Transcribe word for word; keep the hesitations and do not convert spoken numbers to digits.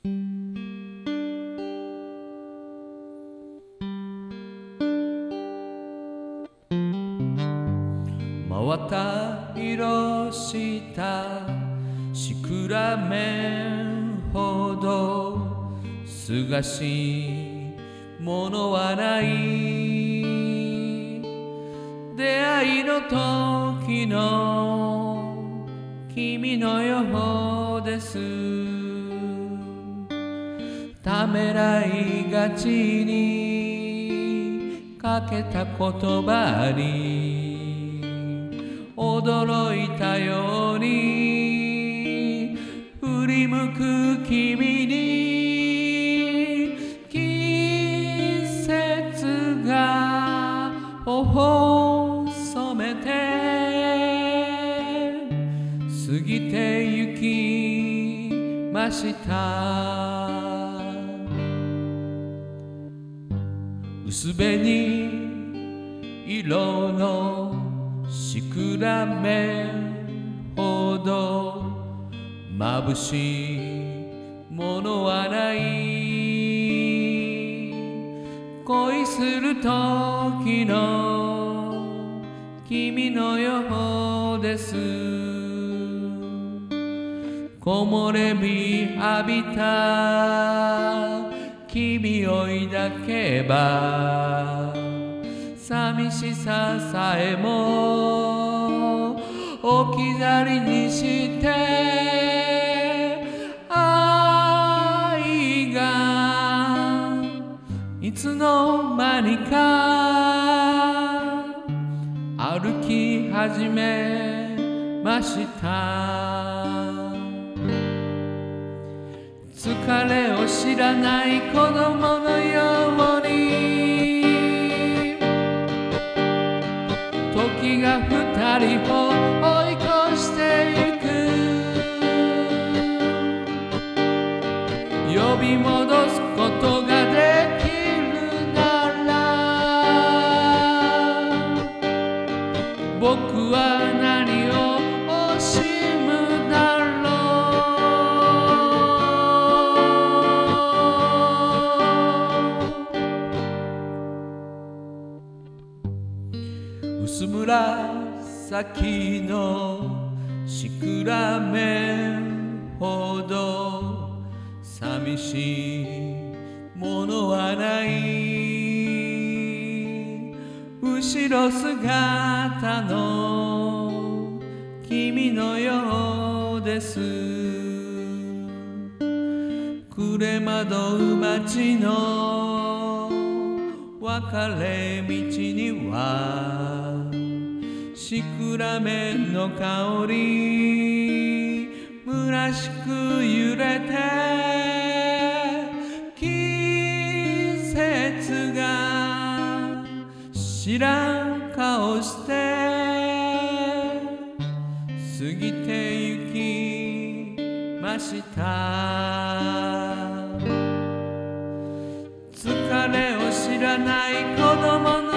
真綿色したシクラメンほどすがしいものはない。出会いの時の君のようです。ためらいがちにかけた言葉に驚いたように振り向く君に季節が頬を染めて過ぎてゆきました。薄紅色のシクラメンほど眩しいものはない。恋する時の君のようです。木漏れ日浴びた君を抱けば寂しささえも置き去りにして愛がいつの間にか歩き始めました。疲れを知らない子供のように時が二人を追い越してゆく。呼び戻すことができるなら僕は何を惜しむだろう。薄紫のシクラメンほど寂しいものはない。後ろ姿の君のようです。暮れ惑う街の別れ道にはシクラメンの香り虚しく揺れて季節が知らん顔して過ぎてゆきました。疲れを知らない子供の